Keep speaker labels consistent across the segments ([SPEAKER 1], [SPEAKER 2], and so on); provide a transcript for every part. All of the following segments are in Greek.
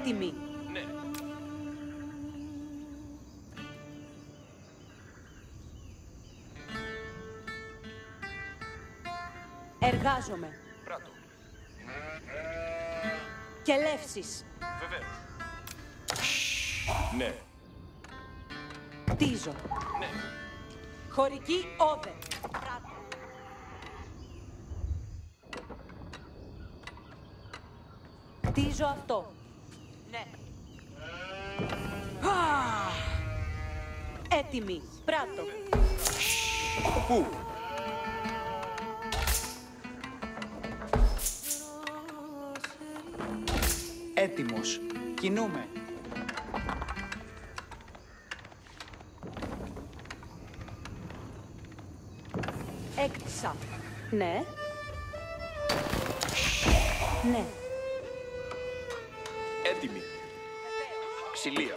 [SPEAKER 1] Έτοιμοι.
[SPEAKER 2] Ναι.
[SPEAKER 1] Εργάζομαι.
[SPEAKER 2] Πράττω.
[SPEAKER 1] Και λεύσεις.
[SPEAKER 2] Βεβαίως. Ναι.
[SPEAKER 1] Κτίζω.
[SPEAKER 2] Ναι.
[SPEAKER 1] Χωρική όδε. Πράττω. Κτίζω αυτό. Ναι. Έτοιμοι. Πράττω.
[SPEAKER 2] Πού?
[SPEAKER 3] Έτοιμος. Κινούμε.
[SPEAKER 1] Έκτισα. Ναι. Ναι.
[SPEAKER 2] Έτοιμη. Ξυλία.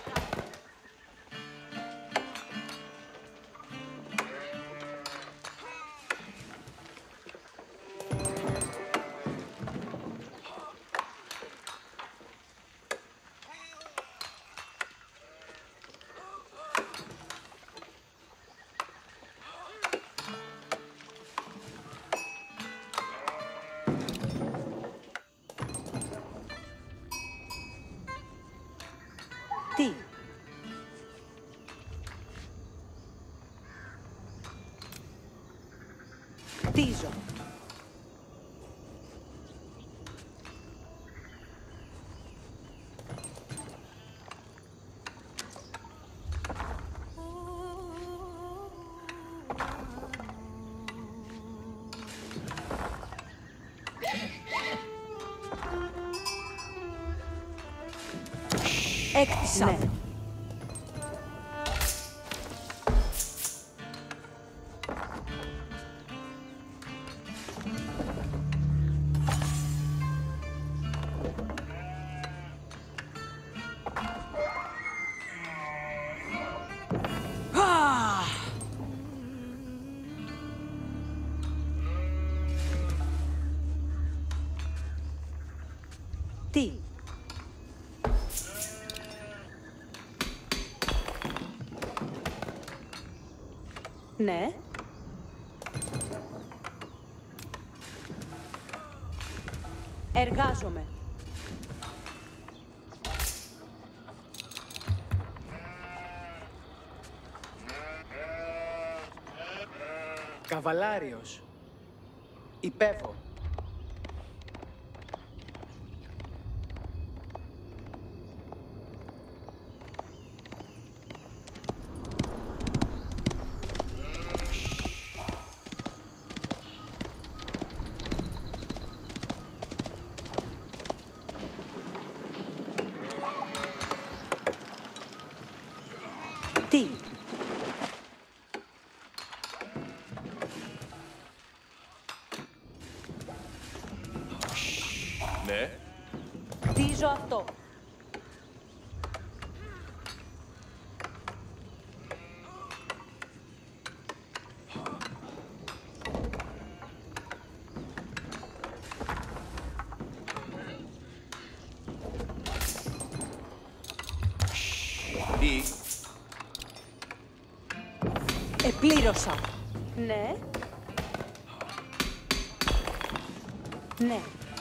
[SPEAKER 1] Τι. Κτίζω. Έκτισα. Ναι. Τι. Ναι. Εργάζομαι.
[SPEAKER 3] Καβαλάριος. Υπέβω.
[SPEAKER 1] Τι.
[SPEAKER 2] Ναι.
[SPEAKER 1] Κτίζω αυτό.
[SPEAKER 2] Τι.
[SPEAKER 1] Επλήρωσα. Ναι. Ναι.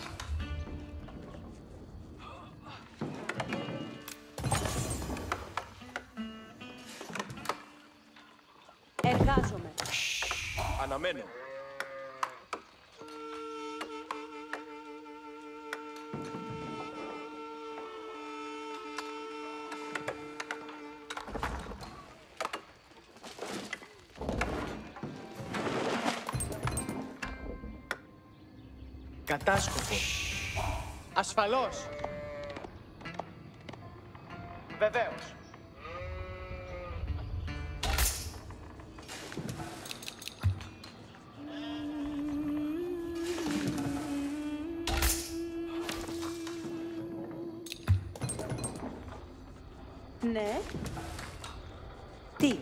[SPEAKER 1] Εργάζομαι.
[SPEAKER 2] Αναμένω.
[SPEAKER 3] Κατάσκοπο. Ασφαλώς. Βεβαίως.
[SPEAKER 1] Ναι. Τι.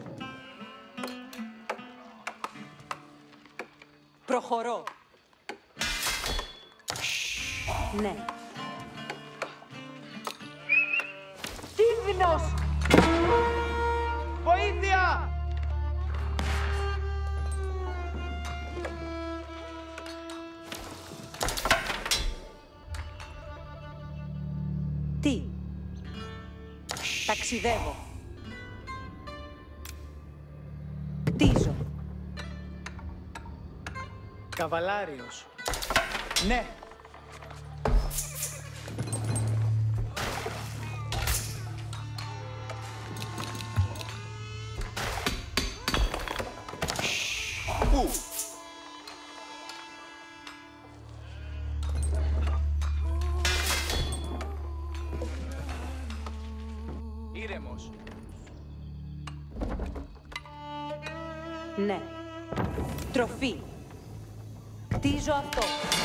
[SPEAKER 1] Προχωρώ. Ναι. κίνδυνος!
[SPEAKER 3] Βοήθεια!
[SPEAKER 1] Τι? Ταξιδεύω. Κτίζω.
[SPEAKER 3] Καβαλάριος. Ναι.
[SPEAKER 2] Πού?
[SPEAKER 3] Ήρεμος.
[SPEAKER 1] Ναι. Τροφή. Κτίζω αυτό.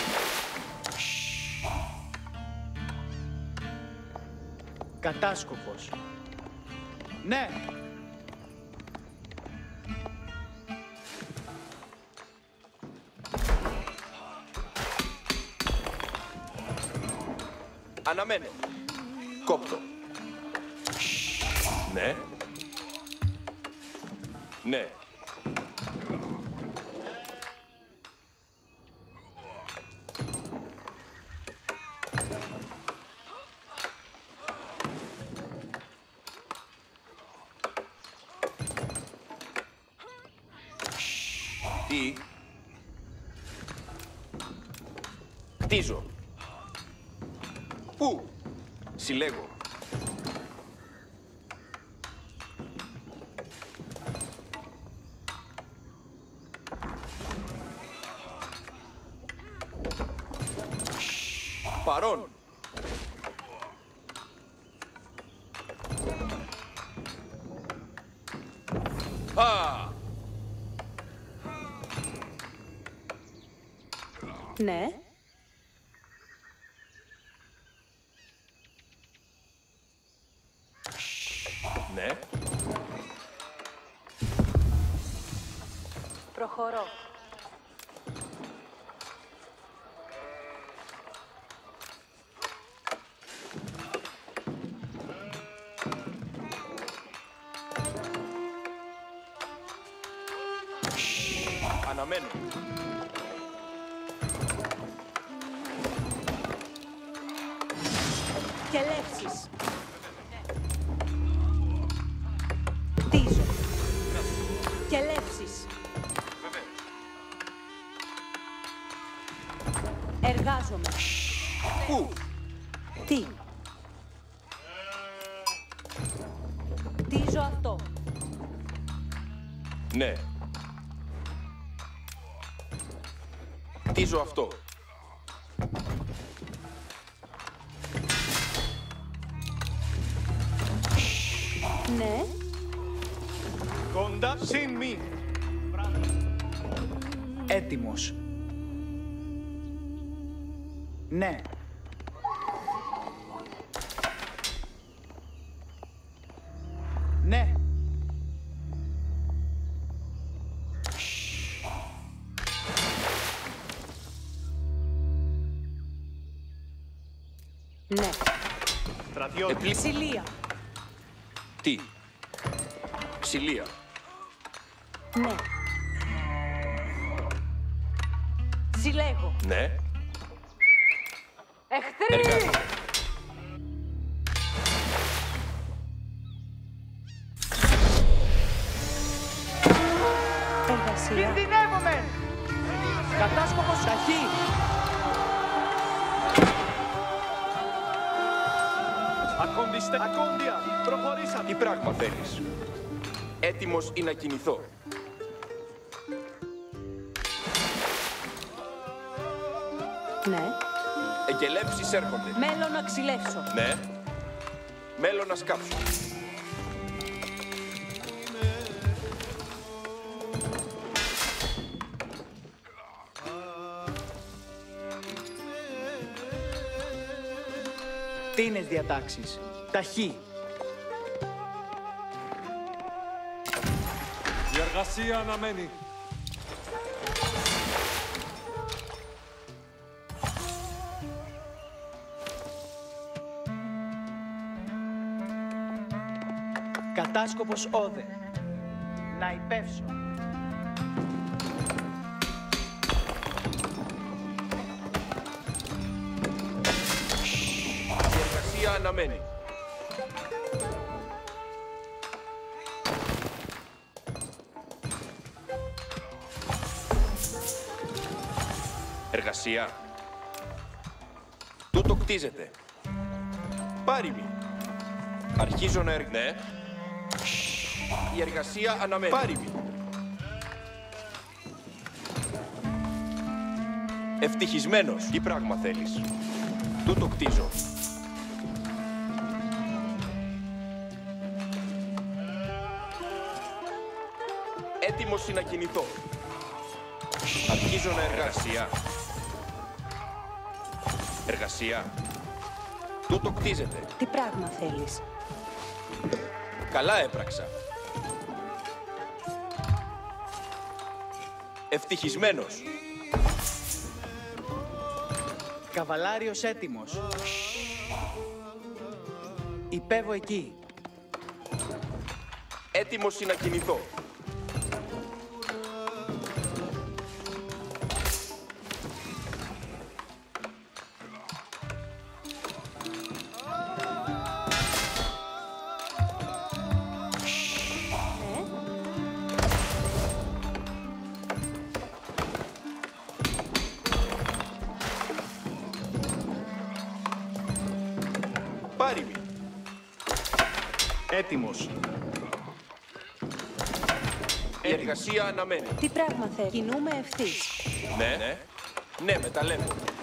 [SPEAKER 3] Κατάσκοπος. Ναι.
[SPEAKER 2] Αναμένω. Κόπτω. Ναι. Ναι. Τι? Κτίζω. Πού? Συλλέγω. Παρών. Α!
[SPEAKER 1] Ναι.
[SPEAKER 2] Ναι.
[SPEAKER 1] Προχωρώ.
[SPEAKER 2] Αναμένω.
[SPEAKER 1] Και λέξεις. Κτίζω. Και λέξεις. Εργάζομαι.
[SPEAKER 2] Πού?
[SPEAKER 1] Τι? Κτίζω αυτό.
[SPEAKER 2] Ναι. Κτίζω αυτό.
[SPEAKER 1] Ναι.
[SPEAKER 3] Κόντα συν μη. Έτοιμος. Ναι. Ναι.
[SPEAKER 1] Ναι.
[SPEAKER 3] Στρατιώτη.
[SPEAKER 1] Ξυλία.
[SPEAKER 2] Τι? Ξυλία.
[SPEAKER 1] Ναι. Συλλέγω.
[SPEAKER 2] Ναι.
[SPEAKER 1] Εχθροί!
[SPEAKER 2] Εργάζομαι.
[SPEAKER 1] Εργασία.
[SPEAKER 3] Κινδυνεύομαι! Κατάσκοπος ταχύ! Ακόντια! Προχωρήσαμε!
[SPEAKER 2] Τι πράγμα θέλεις? Έτοιμος ή να κινηθώ?
[SPEAKER 1] Ναι.
[SPEAKER 2] Εγκελέψεις έρχονται.
[SPEAKER 1] Μέλο να ξυλεύσω.
[SPEAKER 2] Ναι. Μέλο να σκάψω.
[SPEAKER 3] Τίνες διατάξεις. Ταχύ!
[SPEAKER 4] Η εργασία αναμένει.
[SPEAKER 3] Κατάσκοπος όδε. Να υπεύσω.
[SPEAKER 2] Η εργασία αναμένει. Εργασία. Τούτο κτίζεται. Πάριμη. Αρχίζω να ναι. Η εργασία αναμένει. Πάριμη. Ευτυχισμένος. Τι πράγμα θέλεις? Τούτο κτίζω. Έτοιμος να κινηθώ. Αρχίζω να εργασία. Εργασία. Τούτο κτίζεται.
[SPEAKER 1] Τι πράγμα θέλεις?
[SPEAKER 2] Καλά έπραξα. Ευτυχισμένος.
[SPEAKER 3] Καβαλάριος έτοιμος. Υπεύω εκεί.
[SPEAKER 2] Έτοιμος να κινηθώ. Πάριμη.
[SPEAKER 3] Έτοιμος.
[SPEAKER 2] Η εργασία αναμένει.
[SPEAKER 1] Τι πράγμα θέλεις? Κινούμε ευθύς.
[SPEAKER 2] Ναι. Ναι, με τα λέμε.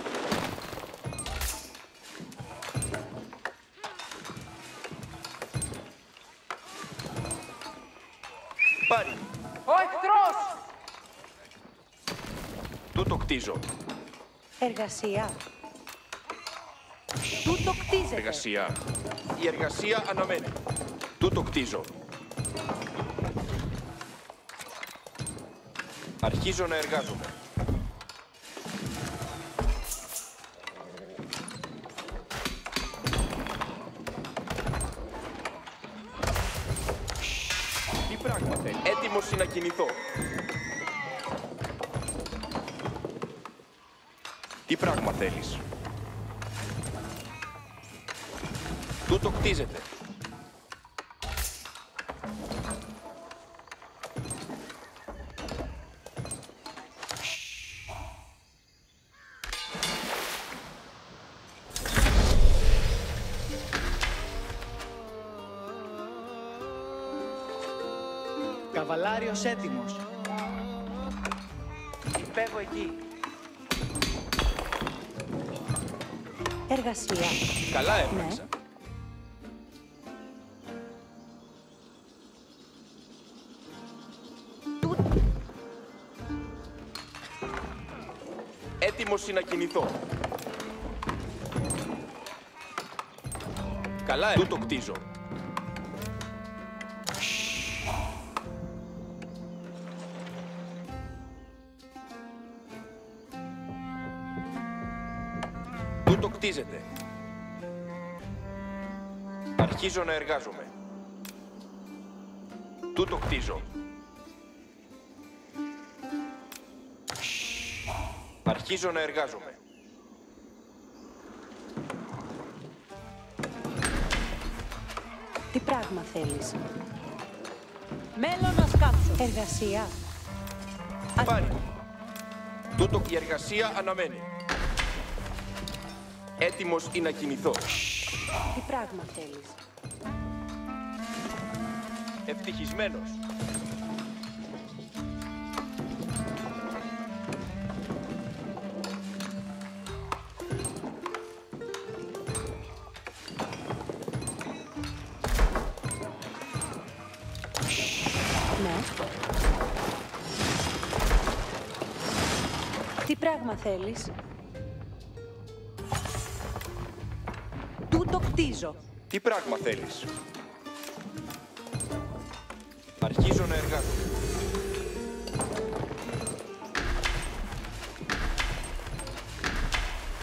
[SPEAKER 2] Πάριμη.
[SPEAKER 1] Ο εχθρός!
[SPEAKER 2] Τούτο κτίζω.
[SPEAKER 1] Εργασία. Τούτο κτίζεται.
[SPEAKER 2] Εργασία. Η εργασία αναμένει. Τούτο κτίζω. Αρχίζω να εργάζομαι. Τι πράγμα θέλει? Έτοιμος να κινηθώ. Τι πράγμα θέλεις? Τούτο κτίζεται.
[SPEAKER 3] Καβαλάριος έτοιμος. Υπεύω εκεί.
[SPEAKER 1] Εργασία.
[SPEAKER 2] Καλά έπραξα. Έτοιμος να κινηθώ. Καλά έπραξα. Τούτο κτίζω. Τούτο κτίζεται. Αρχίζω να εργάζομαι. Τούτο κτίζω. Αρχίζω να εργάζομαι.
[SPEAKER 1] Τι πράγμα θέλεις? Μέλλον να σκάψω. Εργασία.
[SPEAKER 2] Πάρει. Τούτο η εργασία αναμένει. Έτοιμος να κινηθώ.
[SPEAKER 1] Τι πράγμα θέλεις?
[SPEAKER 2] Ευτυχισμένος.
[SPEAKER 1] Ναι. Τι πράγμα θέλεις? Τούτο κτίζω.
[SPEAKER 2] Τι πράγμα θέλεις? Αρχίζω να εργάζομαι.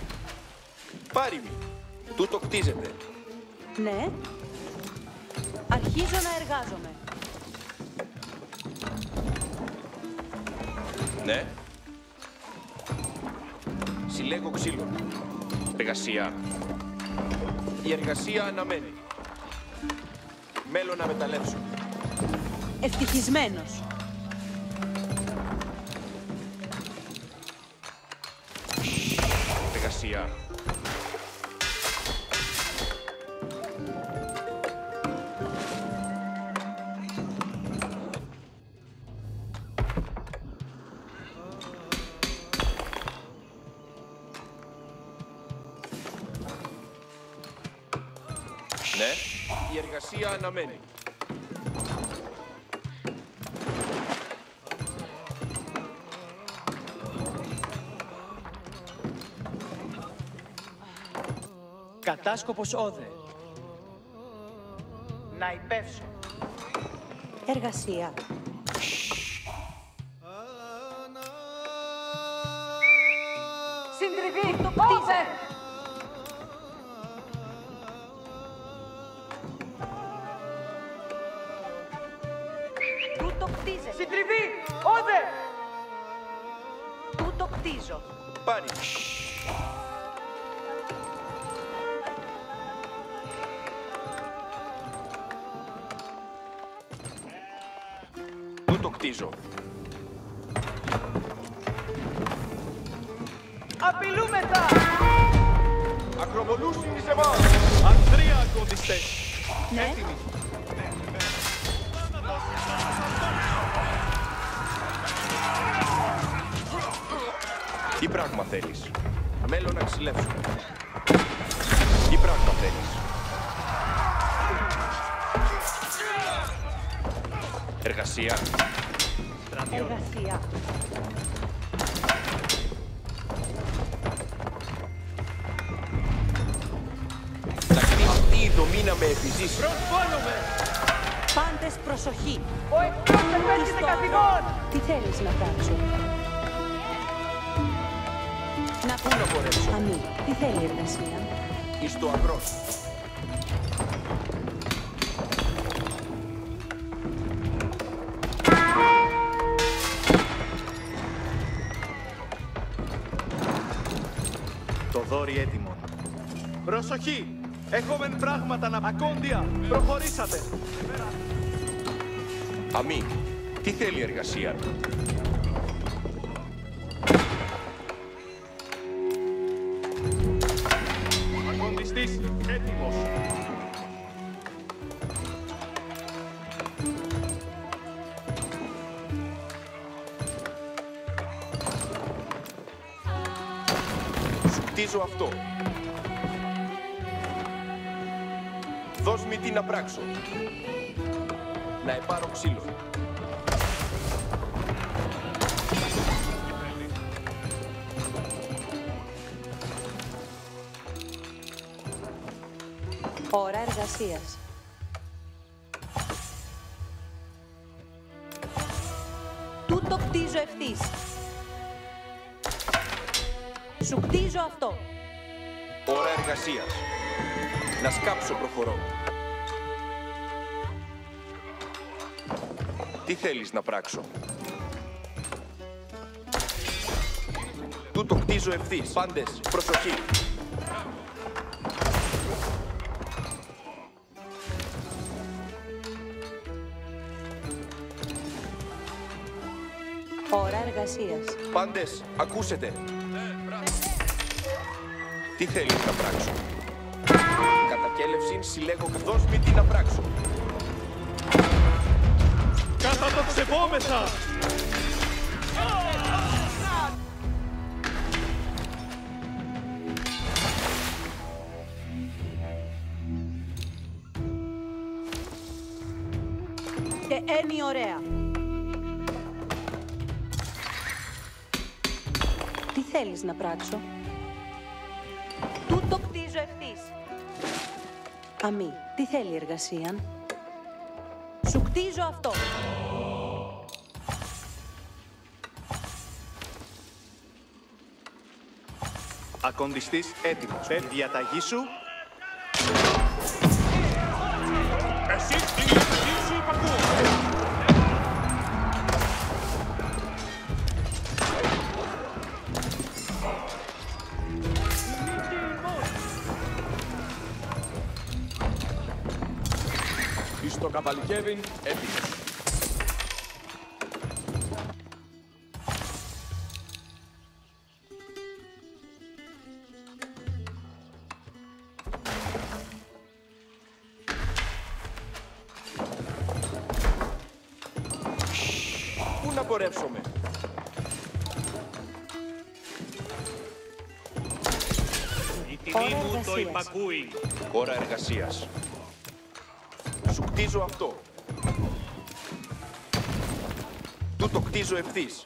[SPEAKER 2] Πάριμη. Τούτο κτίζεται.
[SPEAKER 1] Ναι. Αρχίζω να εργάζομαι.
[SPEAKER 2] Ναι. Συλλέγω ξύλο. Εργασία. Η εργασία αναμένει. Μέλλον να μεταλλεύσω.
[SPEAKER 1] Ευτυχισμένος.
[SPEAKER 2] Εργασία. Ναι, η εργασία αναμένει.
[SPEAKER 3] Κατάσκοπος όδε. Να υπεύσω.
[SPEAKER 1] Εργασία.
[SPEAKER 5] Συντριβή!
[SPEAKER 1] Το κτίζε! Τούτο κτίζε!
[SPEAKER 5] Συντριβή! Όδε!
[SPEAKER 1] Τούτο κτίζω!
[SPEAKER 2] Πάρει. Πού το κτίζω.
[SPEAKER 5] Απειλούμεθα!
[SPEAKER 2] Ακροβολούσι της εμάς.
[SPEAKER 4] Ανδρία ακοντιστές.
[SPEAKER 1] Ναι.
[SPEAKER 4] Έτοιμοι.
[SPEAKER 2] Τι πράγμα θέλεις. Μέλλον να ξυλεύσουμε. Τι πράγμα θέλεις. Εργασία.
[SPEAKER 1] Εργασία.
[SPEAKER 2] Αυτή η δομή να με επιζήσει.
[SPEAKER 4] Προσβάλλομαι.
[SPEAKER 1] Πάντες προσοχή!
[SPEAKER 5] Ο εχθρός επέρχεται καθημών!
[SPEAKER 1] Τι θέλεις να πράξω. Να
[SPEAKER 2] Πού να μπορέσω.
[SPEAKER 1] Αμή, τι θέλει η εργασία.
[SPEAKER 2] Εις το αγρός.
[SPEAKER 3] Το δόρυ έτοιμο.
[SPEAKER 4] Προσοχή. Έχομεν πράγματα να... Ακόντια. Προχωρήσατε.
[SPEAKER 2] Αμή, τι θέλει η εργασία.
[SPEAKER 4] Ακοντιστής. Έτοιμος.
[SPEAKER 2] Σου κτίζω αυτό. Δώσ' μη τι να πράξω. Να επάρω ξύλο.
[SPEAKER 1] Ώρα εργασίας. Τούτο κτίζω ευθύς. Σου κτίζω αυτό.
[SPEAKER 2] Ώρα εργασίας. Να σκάψω προχωρώ. Τι θέλεις να πράξω. Τούτο κτίζω ευθύς. Πάντες, προσοχή.
[SPEAKER 1] Ώρα εργασίας.
[SPEAKER 2] Πάντες, ακούσετε. Τι θέλεις να πράξω. Κατακέλευσιν συλλέγω καθώς μη τι να πράξω.
[SPEAKER 4] Κάτα το ξεβόμεθα.
[SPEAKER 1] Και ένι ωραία. Τι θέλεις να πράξω. Τούτο κτίζω ευθύς. Αμή, τι θέλει η εργασία. Σου κτίζω αυτό.
[SPEAKER 3] Ακοντιστής έτοιμος. Η διαταγή σου.
[SPEAKER 2] Εσύ την λεπτή σου υπακούω.
[SPEAKER 4] Εις το καβαλικεύειν έτοιμος.
[SPEAKER 2] Πού να πορεύσομαι.
[SPEAKER 6] Η τιμή μου το υπακούει.
[SPEAKER 2] Ώρα εργασίας. Σου κτίζω αυτό. Του το κτίζω ευθύς.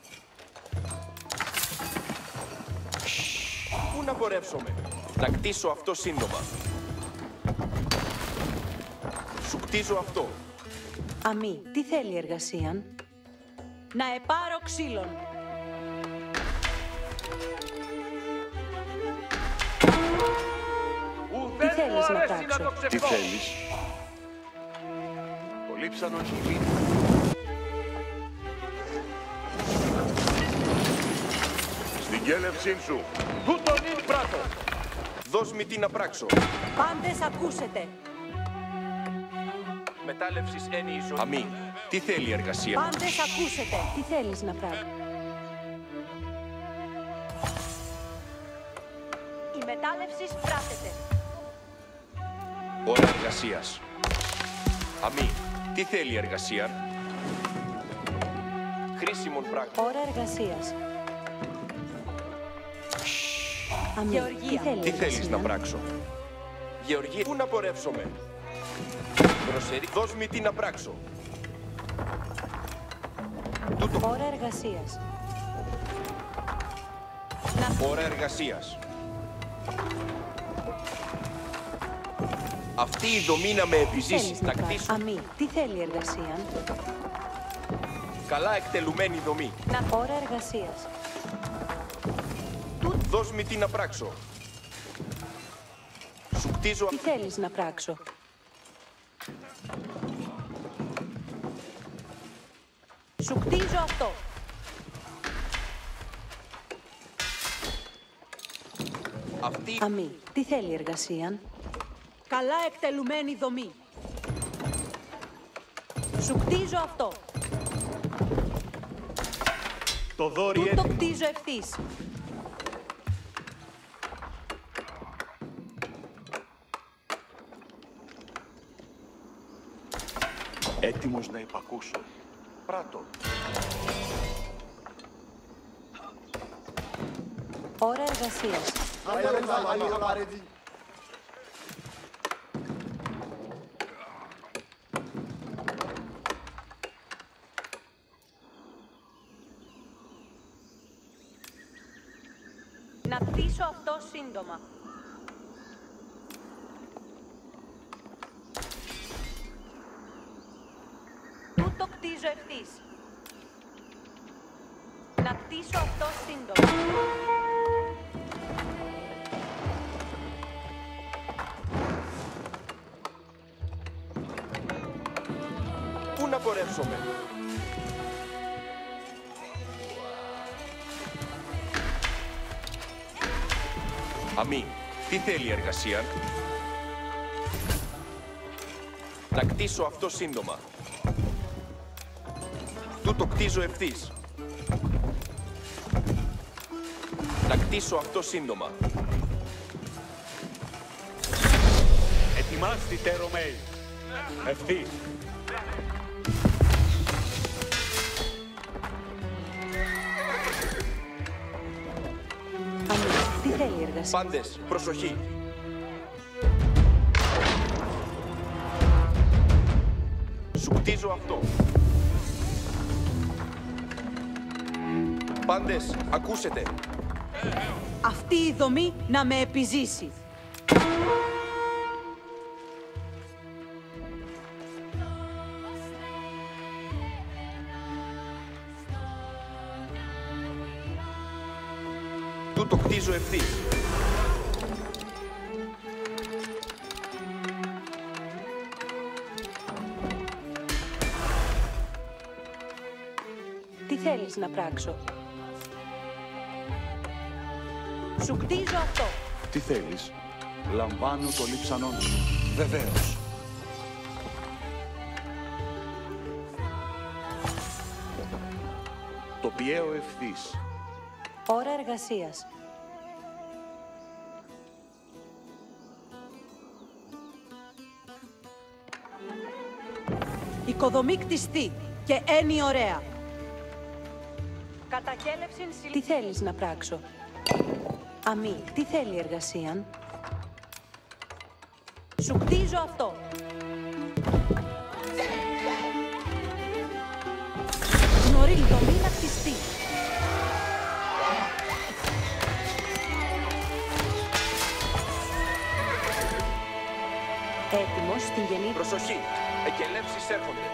[SPEAKER 2] Πού να πορεύσομαι. Να κτίσω αυτό σύντομα. Σου κτίζω αυτό.
[SPEAKER 1] Αμή, τι θέλει η εργασία?
[SPEAKER 7] Να επάρω ξύλων.
[SPEAKER 1] Τι θέλεις να πράξω?
[SPEAKER 4] Τι θέλεις? Το λείψανο χειλί. Στην κέλευσή σου. Τούτον είναι πράτο.
[SPEAKER 2] Δώσ' μη τι να πράξω.
[SPEAKER 7] Πάντες ακούσετε.
[SPEAKER 2] Μετάλλευσης ένι η ζωή. Αμή, τι θέλει η εργασία?
[SPEAKER 7] Πάντες ακούσετε.
[SPEAKER 1] Τι θέλεις να πράξω?
[SPEAKER 7] Η μετάλλευση πράτεται.
[SPEAKER 2] Ώρα εργασίας. Αμή, τι θέλει η εργασία? Χρήσιμον πράγμα.
[SPEAKER 1] Ώρα εργασίας. Αμή,
[SPEAKER 7] Γεωργία.
[SPEAKER 1] τι θέλει η
[SPEAKER 2] Τι θέλεις
[SPEAKER 1] εργασία?
[SPEAKER 2] να πράξω? Γεωργία, πού να πορεύσομαι? Προσερή, δώσ' μη τι να πράξω. Τούτο.
[SPEAKER 1] Ώρα εργασίας.
[SPEAKER 2] Ώρα εργασίας. Αυτή η δομή να με
[SPEAKER 1] Τι
[SPEAKER 2] επιζήσει,
[SPEAKER 1] θέλεις
[SPEAKER 2] να
[SPEAKER 1] να πράξω?
[SPEAKER 2] κτίσω.
[SPEAKER 1] Αμή, τι θέλει η εργασία?
[SPEAKER 2] Καλά εκτελουμένη δομή.
[SPEAKER 1] Ώρα εργασίας.
[SPEAKER 2] Δώσ' μη τι να πράξω. Σου κτίζω.
[SPEAKER 1] Τι θέλεις να πράξω?
[SPEAKER 7] Σου κτίζω αυτό.
[SPEAKER 2] Αυτή
[SPEAKER 1] Αμή, τι θέλει η εργασία?
[SPEAKER 7] Καλά εκτελουμένη δομή. Σου κτίζω αυτό.
[SPEAKER 4] Το δόρυ
[SPEAKER 7] Τούτο
[SPEAKER 4] έτοιμο.
[SPEAKER 7] κτίζω ευθύς.
[SPEAKER 4] Έτοιμος να υπακούσω. Πράτο.
[SPEAKER 1] Ώρα εργασίας.
[SPEAKER 7] Να κτίσω αυτό σύντομα. Τούτο κτίζω ευθύς. Να κτίσω αυτό σύντομα.
[SPEAKER 2] πού να πορεύσομαι. Αμή, τι θέλει η εργασία? Να κτίσω αυτό σύντομα. Τούτο κτίζω ευθύς. Να κτίσω αυτό σύντομα.
[SPEAKER 6] Ετοιμάστητε, Ρωμαίοι. Ευθύς.
[SPEAKER 1] Αμή, τι θέλει η εργασία?
[SPEAKER 2] Πάντες, προσοχή. Σου κτίζω αυτό. Πάντες, ακούσετε.
[SPEAKER 7] Αυτή η δομή να με επιζήσει.
[SPEAKER 2] Τούτο κτίζω ευθύς.
[SPEAKER 1] θέλεις να πράξω? Σου κτίζω αυτό.
[SPEAKER 4] Τι θέλεις? Λαμβάνω το λείψανόν σου. Βεβαίως. Το πιέω ευθύς.
[SPEAKER 1] Ώρα εργασίας.
[SPEAKER 7] Οικοδομή κτιστή και ένι ωραία.
[SPEAKER 1] Κατακέλευσιν συλλήψη. Τι θέλεις να πράξω? Αμή, τι θέλει εργασίαν? Σου κτίζω αυτό.
[SPEAKER 7] Γνωρί δομή να κτιστεί.
[SPEAKER 1] Έτοιμος στην γενή.
[SPEAKER 2] Προσοχή! Εκελεύσεις έρχονται.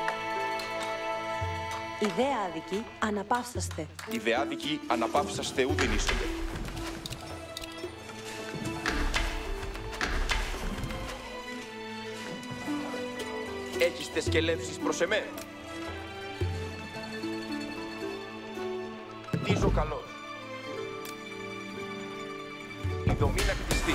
[SPEAKER 1] Ιδέα άδικη, αναπαύσαστε.
[SPEAKER 2] Ιδεάδικοι αναπαύσαστε ούδιν ίσονται. Έχεις τες σκελεύσεις προς εμέ. Κτίζω καλώς. Η δομή να κτιστεί.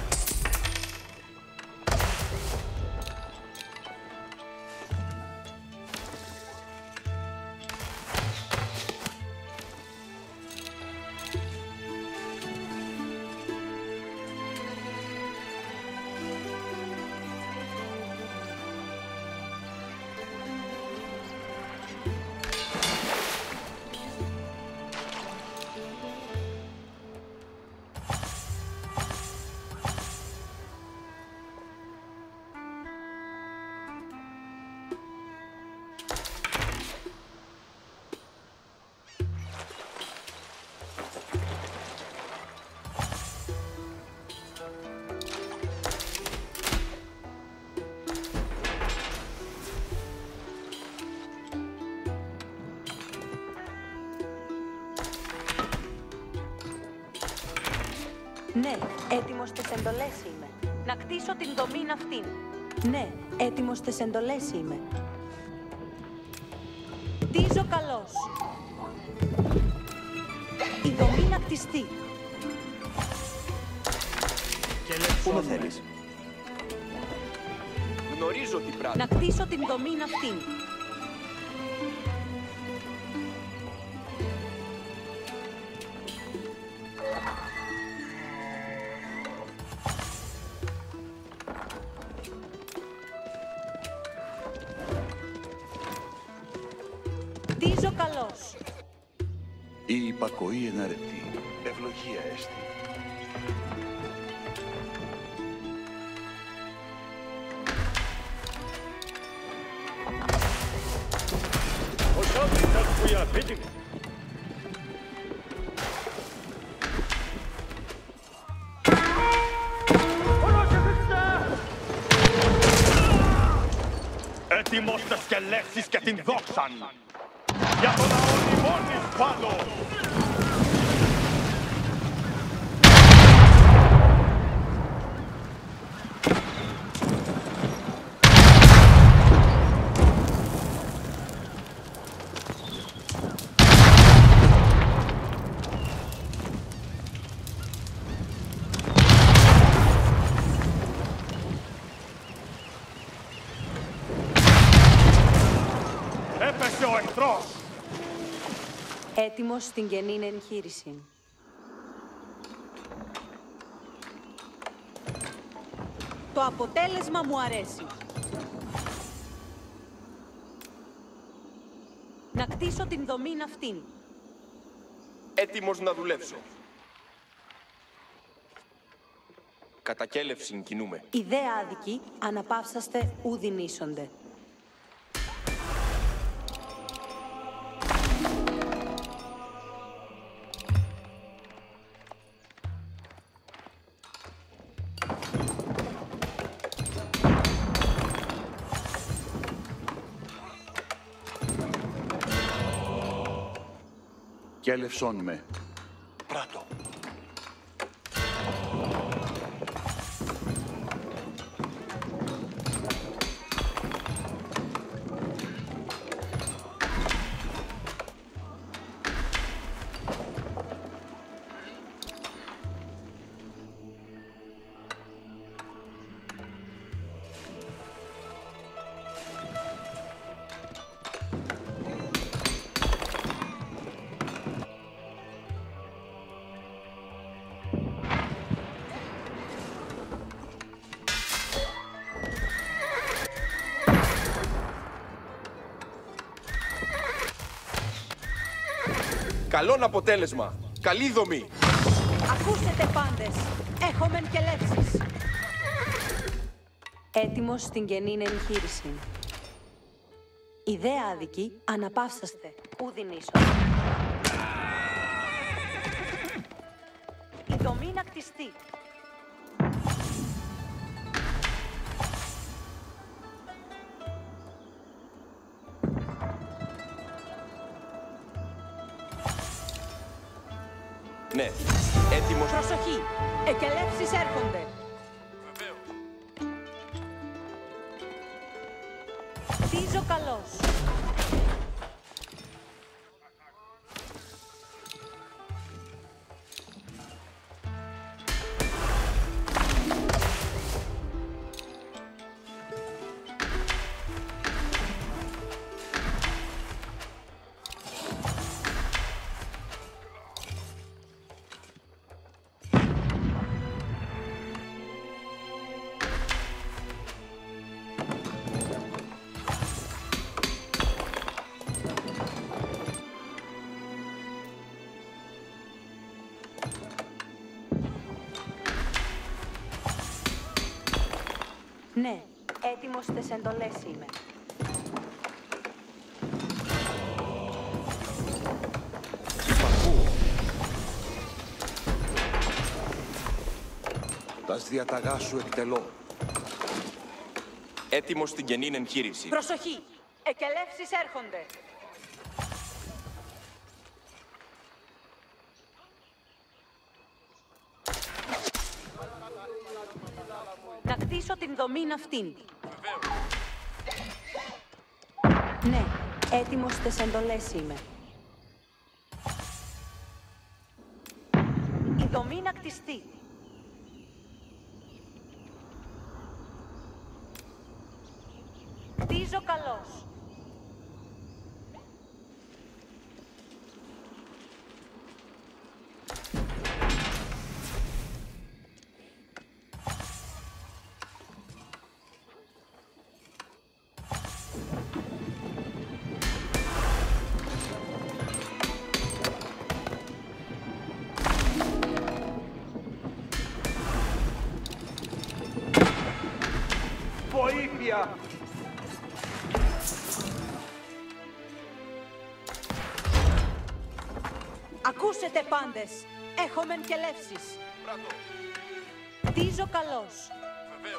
[SPEAKER 1] Ναι, έτοιμος τες εντολές είμαι. Να κτίσω την δομή αυτήν. Ναι, έτοιμος τες εντολές είμαι.
[SPEAKER 7] Κτίζω καλώς. Η δομή να κτιστεί.
[SPEAKER 3] Πού με θέλεις?
[SPEAKER 2] Γνωρίζω τι πράττω.
[SPEAKER 7] Να κτίσω την δομή αυτήν. Κτίζω καλώς.
[SPEAKER 4] Η υπακοή εναρετή. Ευλογία έστι.
[SPEAKER 6] Έτοιμος να σκελεύσεις και την δόξαν. Για τον λαό λιμώνεις πάνω. Έπεσε ο εχθρός.
[SPEAKER 1] Έτοιμος στην καινή εγχείρηση.
[SPEAKER 7] Το αποτέλεσμα μου αρέσει. Να κτίσω την δομή αυτήν.
[SPEAKER 2] Έτοιμος να δουλέψω. Κατακέλευσιν κινούμε.
[SPEAKER 1] Ιδέα άδικη, αναπαύσαστε ούδιν ίσονται.
[SPEAKER 4] Κέλευσον με.
[SPEAKER 2] Πράττω. Καλόν αποτέλεσμα. Καλή δομή.
[SPEAKER 1] Ακούσετε πάντες. Έχομεν και λεύσεις. Έτοιμος στην καινή εγχείρηση. Ιδέα άδικη, αναπαύσαστε. Ουδινήσω. Η δομή να κτιστεί.
[SPEAKER 2] Ναι, έτοιμος.
[SPEAKER 1] Προσοχή! Εκελεύσεις έρχονται.
[SPEAKER 2] Βεβαίως.
[SPEAKER 1] Χτίζω καλώς. Ναι, έτοιμος στις εντολές είμαι.
[SPEAKER 4] Υπακούω. Τας διαταγάς σου εκτελώ.
[SPEAKER 2] Έτοιμος στην καινή εγχείρηση.
[SPEAKER 1] Προσοχή! Εκελεύσεις έρχονται. Να κτίσω την δομή αυτήν. Ναι, έτοιμος στις εντολές είμαι. Η δομή να κτιστεί. Κτίζω καλώς.
[SPEAKER 5] Βοήθεια!
[SPEAKER 1] Ακούσετε πάντες. Έχομεν και λεύσεις.
[SPEAKER 2] Μπράβο.
[SPEAKER 1] Κτίζω καλώς.
[SPEAKER 2] Βεβαίως.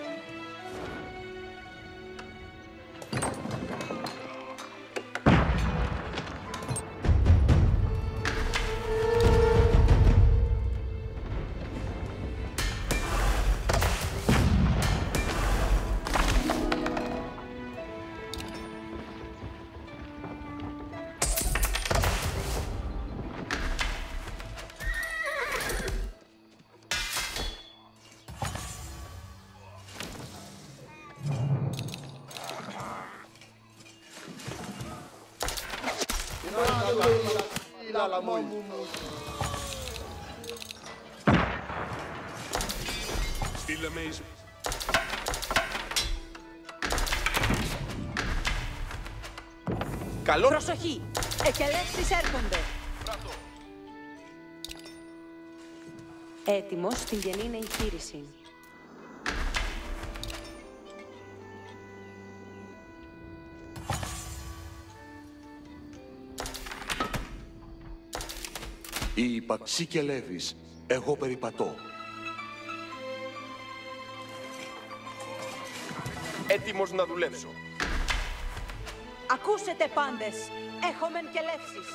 [SPEAKER 6] Stille mees.
[SPEAKER 2] Καλόν.
[SPEAKER 1] Προσοχή! Εκελεύσεις έρχονται.
[SPEAKER 2] Μπράβο.
[SPEAKER 1] Έτοιμος στην καινή εγχείρηση.
[SPEAKER 4] Η υπαξή και λέβεις, εγώ περιπατώ.
[SPEAKER 2] Έτοιμος να δουλέψω.
[SPEAKER 1] Ακούσετε πάντες. Έχομεν και λεύσεις.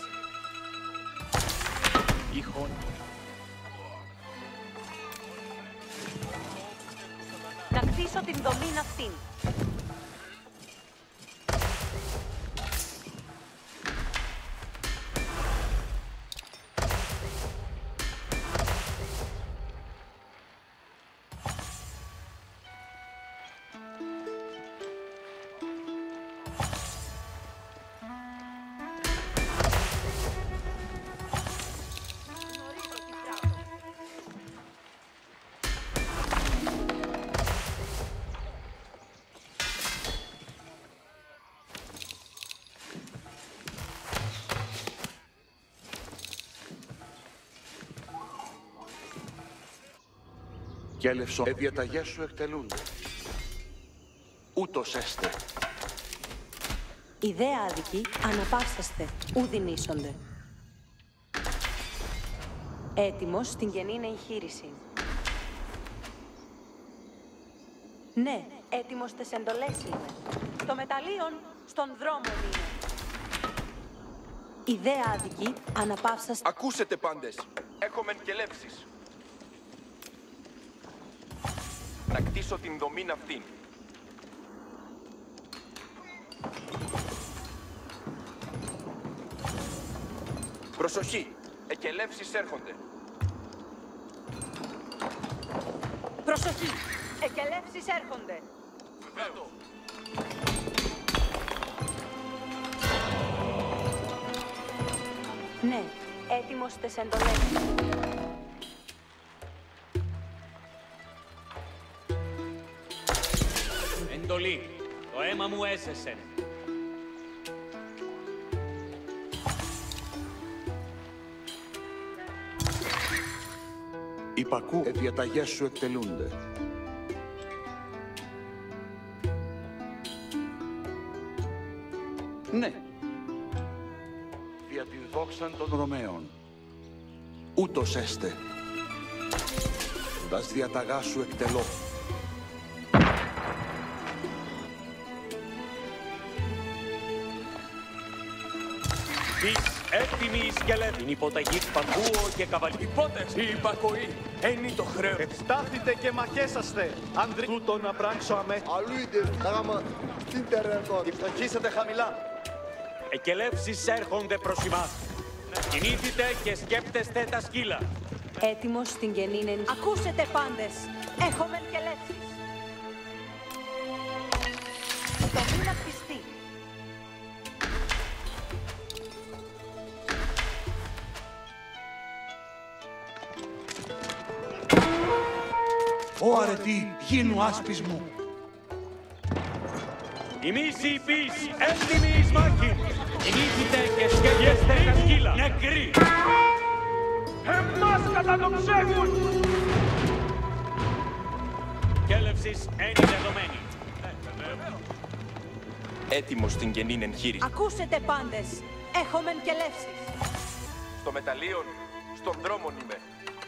[SPEAKER 6] Ήχον.
[SPEAKER 1] Να κτίσω την δομή αυτήν.
[SPEAKER 4] Κέλευσον, διαταγές σου εκτελούνται. Ούτως έστε.
[SPEAKER 1] Ιδέα άδικη, αναπαύσαστε, ουδιν ίσονται. Έτοιμος στην γεννήν εγχείρηση. Ναι, έτοιμος τες εντολές είμαι. Το μεταλλίον στον δρόμο είναι. Ιδέα άδικη, αναπαύσαστε.
[SPEAKER 2] Ακούσετε πάντες. Έχομεν κελεύσεις. Να κτίσω την δομήν αυτήν. Προσοχή! Εκελεύσεις έρχονται.
[SPEAKER 1] Προσοχή! Εκελεύσεις έρχονται. Ναι, έτοιμος τες εντολές.
[SPEAKER 8] Εντολή. Το αίμα μου έσεσε.
[SPEAKER 4] Υπακού, διαταγές σου εκτελούνται. Ναι. Δια την δόξαν των Ρωμαίων. Ούτως έστε. Τας διαταγά σου εκτελώ.
[SPEAKER 8] Της έτοιμης σκελέτ. Την υποταγή παγκούω και καβαλή.
[SPEAKER 3] Υπότες, η υπακοή, ένι το χρέος.
[SPEAKER 6] Ευστάθητε και μαχέσαστε. Άνδροι, τούτο να πράξω αμέ. Διπτωχήσετε χαμηλά.
[SPEAKER 8] Εκελεύσεις έρχονται προς εμάς. Κινήθητε και σκέπτεστε τα σκύλα.
[SPEAKER 1] Έτοιμος στην γεννήν εγχείρηση. Ακούσετε πάντες, έχομεν κελεύσεις. Το μήνα πιστή.
[SPEAKER 4] Ω αρετή, γίνου άσπις μου.
[SPEAKER 8] Εμείς οι υπείς, έτοιμοι εις μάχη. Κινήθητε και σκέπτεστε τα σκύλα. Νεκροί.
[SPEAKER 5] Εμάς καταδοξεύουν!
[SPEAKER 8] Κέλευσης ένι δεδομένη.
[SPEAKER 2] Έτοιμος στην γεννήν εγχείρηση.
[SPEAKER 1] Ακούσετε πάντες, έχομεν κελεύσεις.
[SPEAKER 2] Στο μεταλλίον, στον δρόμον είμαι.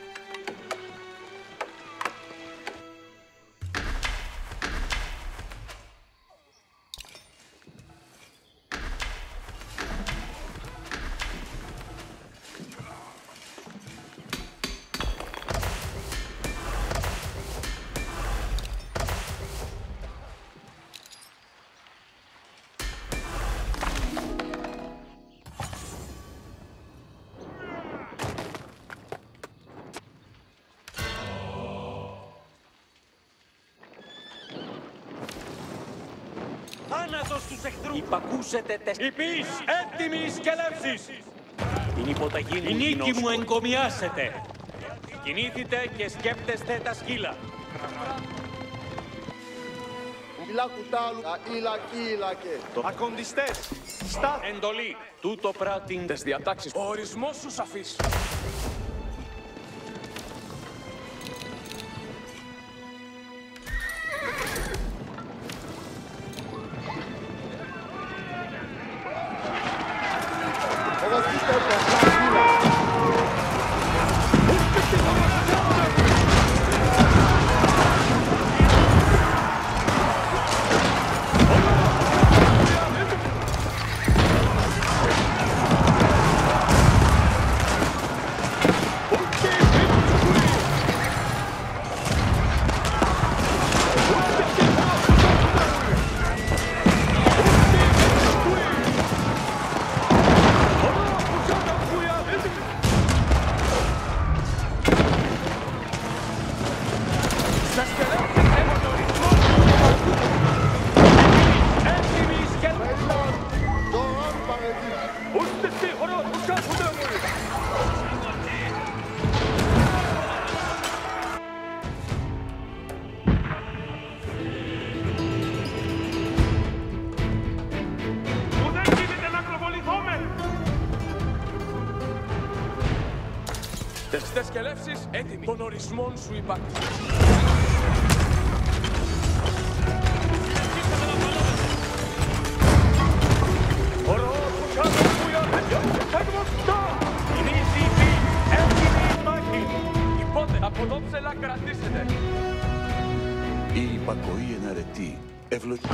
[SPEAKER 8] Θάνατος στους εχθρούς. Υπακούσετε τες υπείς, έτοιμοι εις κελεύσεις. Την υποταγή μου, η νίκη μου εγκομιάσετε. Κινήθητε και σκέπτεστε τα σκύλα.
[SPEAKER 6] Ακοντιστές, στάθ.
[SPEAKER 8] Εντολή, τούτο πράτην
[SPEAKER 3] Τες διατάξεις, ο ορισμός σου σαφής. Τες σκελεύσεις έτοιμοι. Των ορισμών σου υπάρχει. κρατήσετε.
[SPEAKER 4] Η υπακοή εναρετή, ευλογική.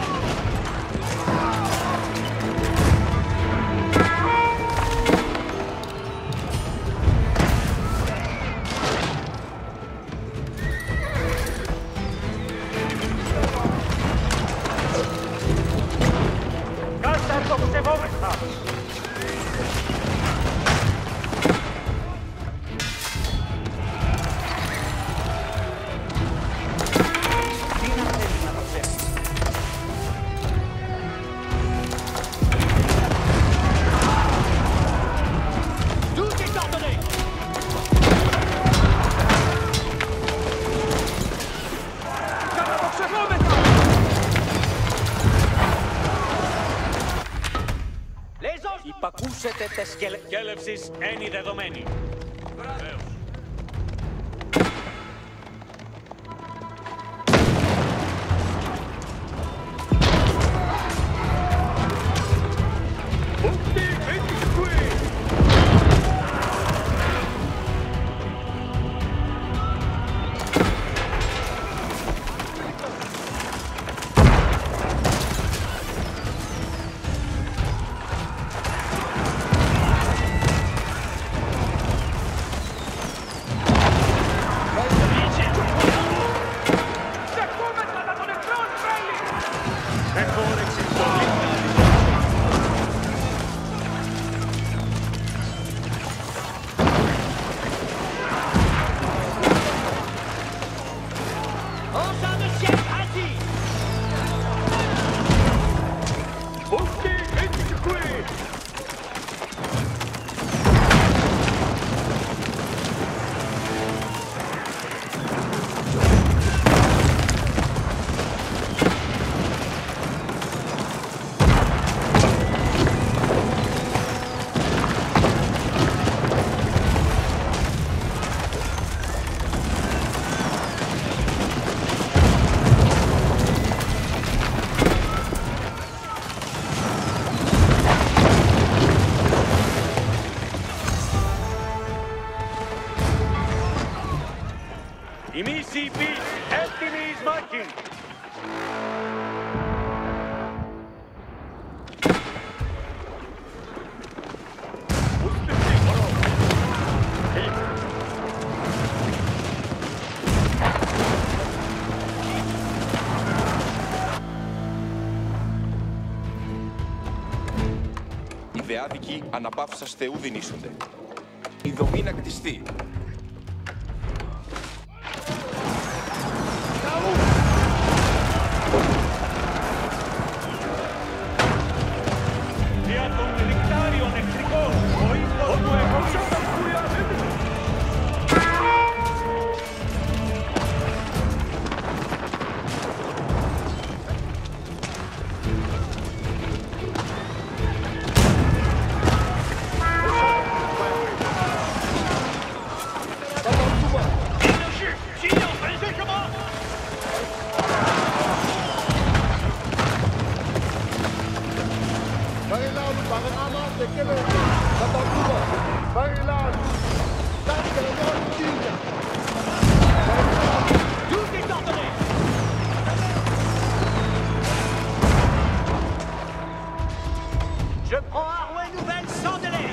[SPEAKER 6] Κάτσε το που σεβόμεστα.
[SPEAKER 8] Υπακούσετε τες κέλευσης ένι δεδομένη. Η μίση υπής έτοιμη εις μάχην.
[SPEAKER 2] Οι δεάδικοι αναπαύσας Θεού δινήσονται. Η δομή να κτιστεί.
[SPEAKER 8] Je prends Arway Nouvelle sans délai.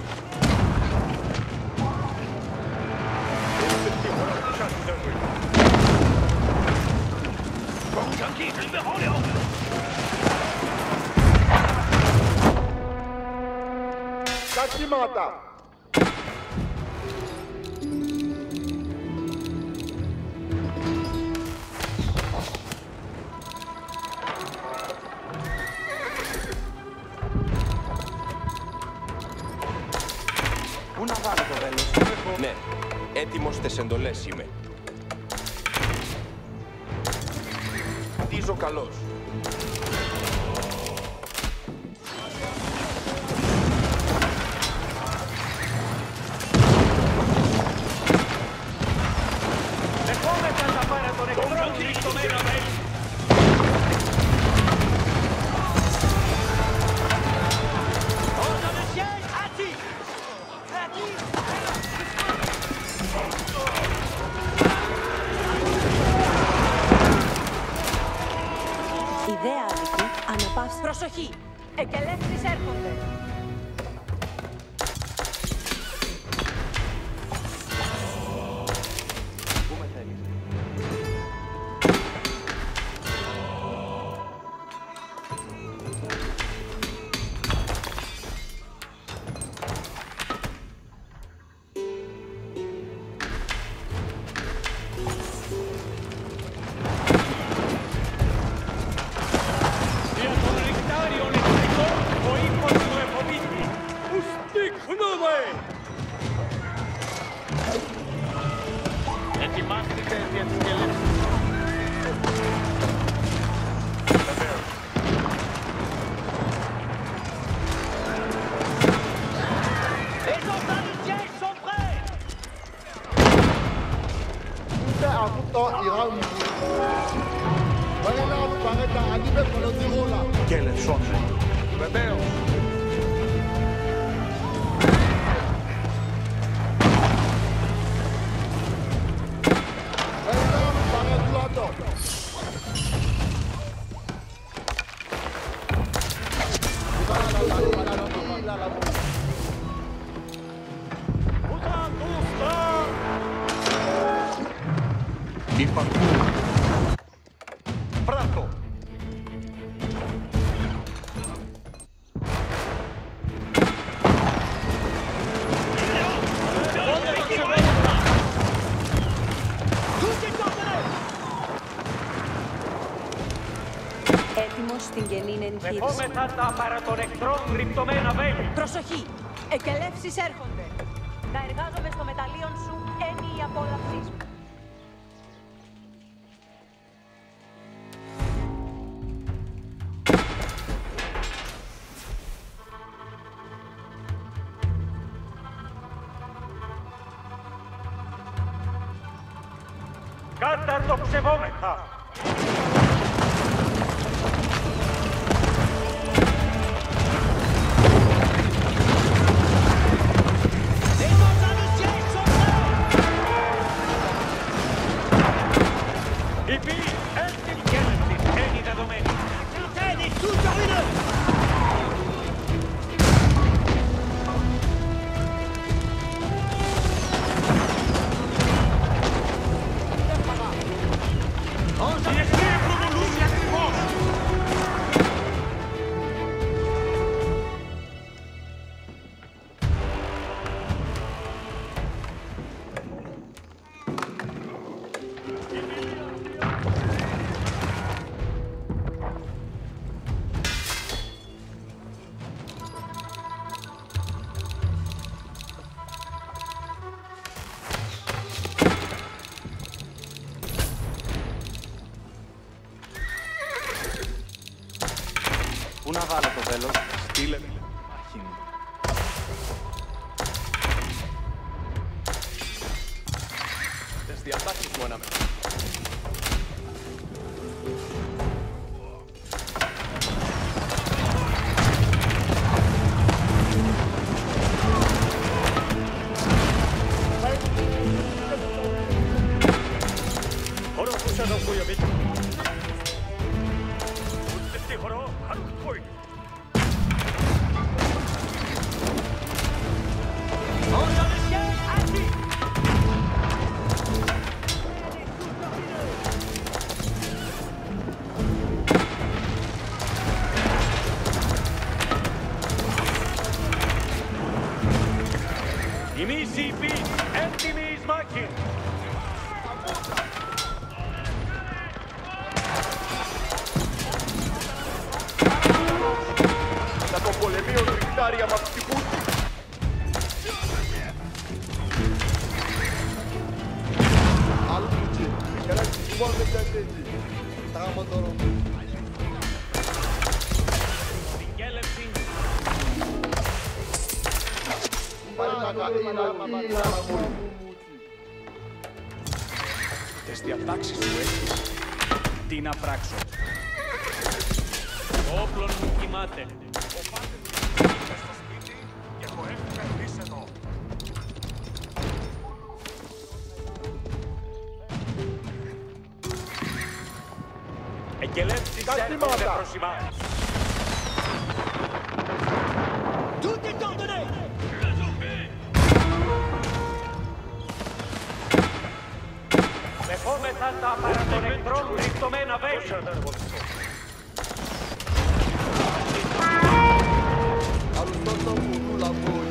[SPEAKER 2] Πού να βάλω το βέλος? Ναι, έτοιμος τες εντολές είμαι. Χτίζω καλός.
[SPEAKER 8] Δεχόμεθα να πάρε τον εχθρό κηρυχτωμένο μέλη.
[SPEAKER 1] διαπαύσεις. Προσοχή! Εκελεύσεις έρχονται.
[SPEAKER 2] Πού με θέλεις?
[SPEAKER 8] Για τον νεκτάριον εχθρικό, ο ύπος του εφοβήθη. Ουστίχνουμε! Ετοιμάστηκε για τις κελεύσεις.
[SPEAKER 6] Βεβαίως.
[SPEAKER 8] Les autorités sont prêts!
[SPEAKER 9] Ούτε αυτό ηρά μου. Βαρέλα μου παρέτα, ανήμε κολοτήρολα.
[SPEAKER 4] Κέλευσόνται.
[SPEAKER 2] Βεβαίως.
[SPEAKER 9] Βαρέλα μου παρέτουλατο.
[SPEAKER 4] Υπακούω.
[SPEAKER 6] Πράτο.
[SPEAKER 1] Έτοιμος στην γεννήν εγχείρηση.
[SPEAKER 8] Δεχόμεθα τα παρά των εχθρών γρυπτωμένα βέλη.
[SPEAKER 1] Προσοχή! Εκελεύσεις έρχονται. Να εργάζομαι στο μεταλλίον σου ένι η απόλαυσής μου.
[SPEAKER 8] Καταρτοξευόμεθα. Η ποιή έτοιμη κέλευση είναι δεδομένη. Οι εχθροί προδολούν ακριβώς.
[SPEAKER 2] Πού να βάλω το βέλος?
[SPEAKER 4] Στείλε με.
[SPEAKER 2] Τις διατάξεις μου ανάμεσα.
[SPEAKER 6] Χωρό να βουιοβίτ. Ούτε χωρό, χαλουκόι.
[SPEAKER 8] Η μίση υπή έτοιμη εις μάχη.
[SPEAKER 2] Να το πολεμείο νεκτάρια μας χτυπούσει.
[SPEAKER 9] Άλλο κουτσί. Καλά, λοιπόν δεν πιάσε έτσι. Τάγμα τώρα.
[SPEAKER 8] Στην κέλευση
[SPEAKER 4] Τις διατάξεις του έχεις. Τι να πράξω.
[SPEAKER 8] το όπλο μου κοιμάται.
[SPEAKER 6] Και εγώ έχω καθίσει εδώ.
[SPEAKER 8] Εκελεύσεις έρχονται προς εμάς. δυνατά παρά των εχθρών ρηκτωμένα βέλη.
[SPEAKER 9] Αλουστότο που λαμπούν.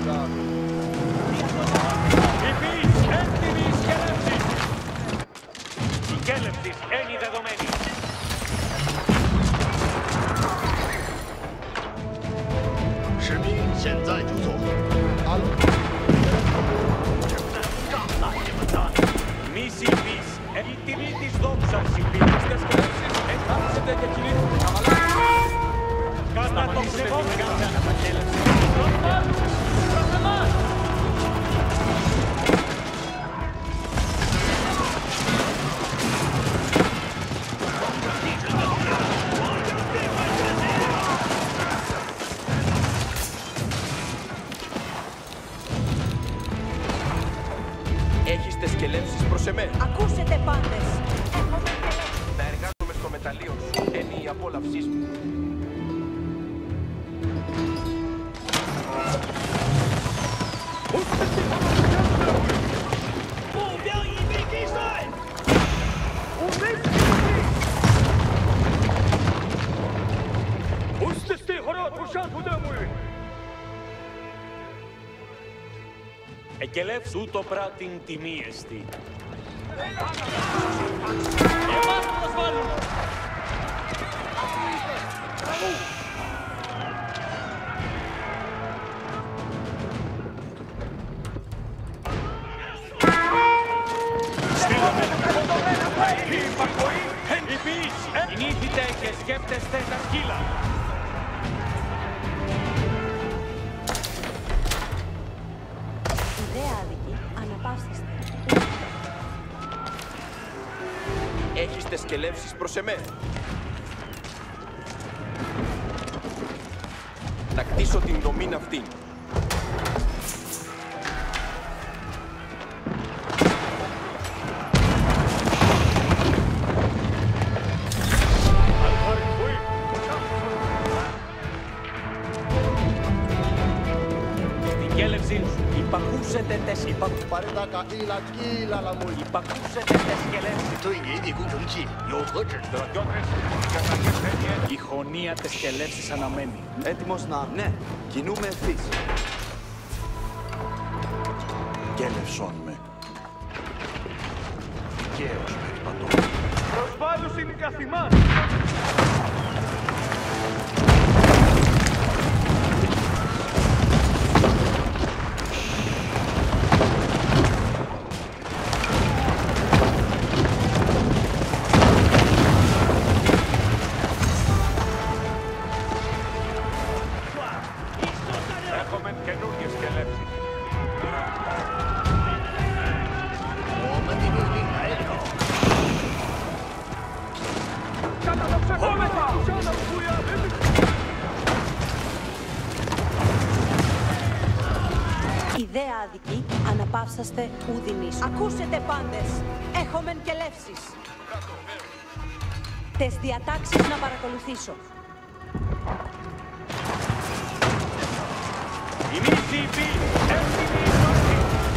[SPEAKER 8] Υπείς έτοιμοι σκέλευσης. Η κέλευσης είναι δεδομένη.
[SPEAKER 6] 士兵现在就走。
[SPEAKER 8] Μη υπείς, η τιμή της δόξας υπήρχες.
[SPEAKER 2] Εντάξετε και κινήθητε χαμαλά.
[SPEAKER 8] Κατά το ψευόμενα.
[SPEAKER 2] Έχεις τις σκελεύσεις προς εμέ.
[SPEAKER 1] Ακούσετε πάντες.
[SPEAKER 2] Να εργάζομαι στο μεταλλείο σου. Είναι η απόλαυσή μου.
[SPEAKER 8] Εκελεύσου το πράτην τιμή εστι.
[SPEAKER 5] Εμάς προσβάλλουν!
[SPEAKER 8] Η υπακοή εν υπείς. Κινήθητε και σκέπτεστε τα σκύλα.
[SPEAKER 1] Ιδέα άδικη, αναπαύσιστε.
[SPEAKER 2] Έχεις τις σκελεύσεις προς εμέ. Να κτίσω την δομή αυτή.
[SPEAKER 8] Στην κέλευσή σου υπακούσετε τες υπακούσετε.
[SPEAKER 9] Παρέτακα ήλα κύλα λαμούν.
[SPEAKER 8] Υπακούσετε τες σκελεύσεις.
[SPEAKER 6] 对你的工程计有何指示？
[SPEAKER 3] Η χωνία της σκελεύσης αναμένει.
[SPEAKER 4] Έτοιμος να... Ναι, κινούμε ευθύς. Κέλευσον με. Δικαίως περιπατώ.
[SPEAKER 3] Προσβάλλους είναι καθημάν.
[SPEAKER 8] Έχουμε καινούργιες σκελεύσεις.
[SPEAKER 6] 我们的命令来了。
[SPEAKER 1] Ιδέα άδικη, αναπαύσαστε ουδινής. Ακούσετε πάντες. Έχομεν και λεύσεις. Τες διατάξεις να παρακολουθήσω.
[SPEAKER 8] Η μίση υπείς έτοιμη η δόξη.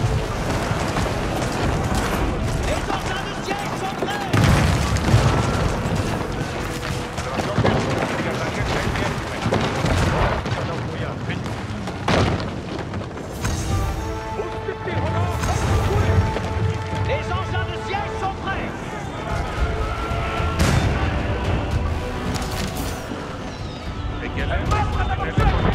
[SPEAKER 5] Les engins de siège sont prêts! Εμάς κατακοψέ!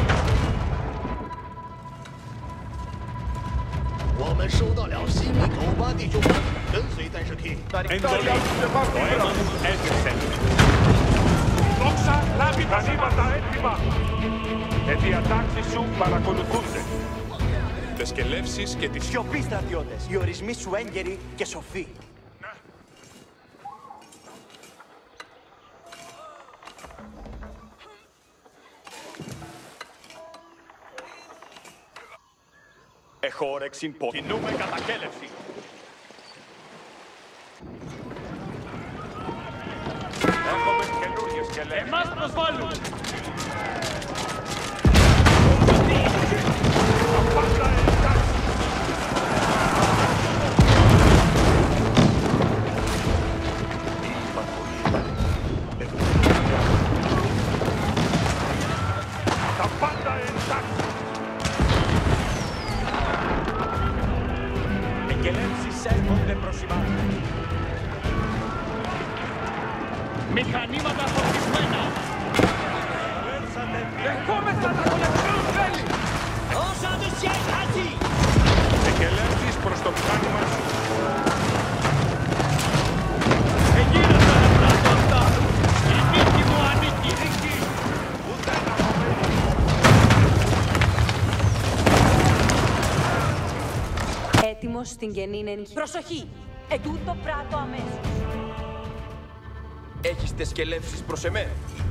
[SPEAKER 6] 我们收到了新密狗巴弟兄们，跟随战士 King。
[SPEAKER 8] Εντολή. Το αίμα μου έδειξε.
[SPEAKER 3] Δόξα, λάβει τα σύμπαντα έτοιμα. Οι διατάξεις σου παρακολουθούνται.
[SPEAKER 2] Τις σκελεύσεις και τις...
[SPEAKER 10] Σιωπή, στρατιώτες. Οι ορισμοί σου έγκαιροι και σοφοί.
[SPEAKER 6] Έχω όρεξη πόδι. Κινούμε κατά κέλευση.
[SPEAKER 8] Έχουμε καινούργιες σκελεύσεις. Εμάς προσβάλλουν. σκελεύσεις έρχονται προς εμάς.
[SPEAKER 3] Μηχανήματα φορτισμένα. Δεχόμεθα να κολευτούν βέλη.
[SPEAKER 5] Engin de siège assis.
[SPEAKER 3] Εκελεύσεις προς το μηχάνημα σου. Εγείρεσα να πράττω αυτά. Η νίκη μου ανήκει. Νίκη. Ούτε ένα κομμάτι.
[SPEAKER 1] Έτοιμος στην κενή ενχή. Προσοχή! Ετούτο πράττω αμέσως.
[SPEAKER 2] Έχεις τε σκελεύσεις προς εμέ.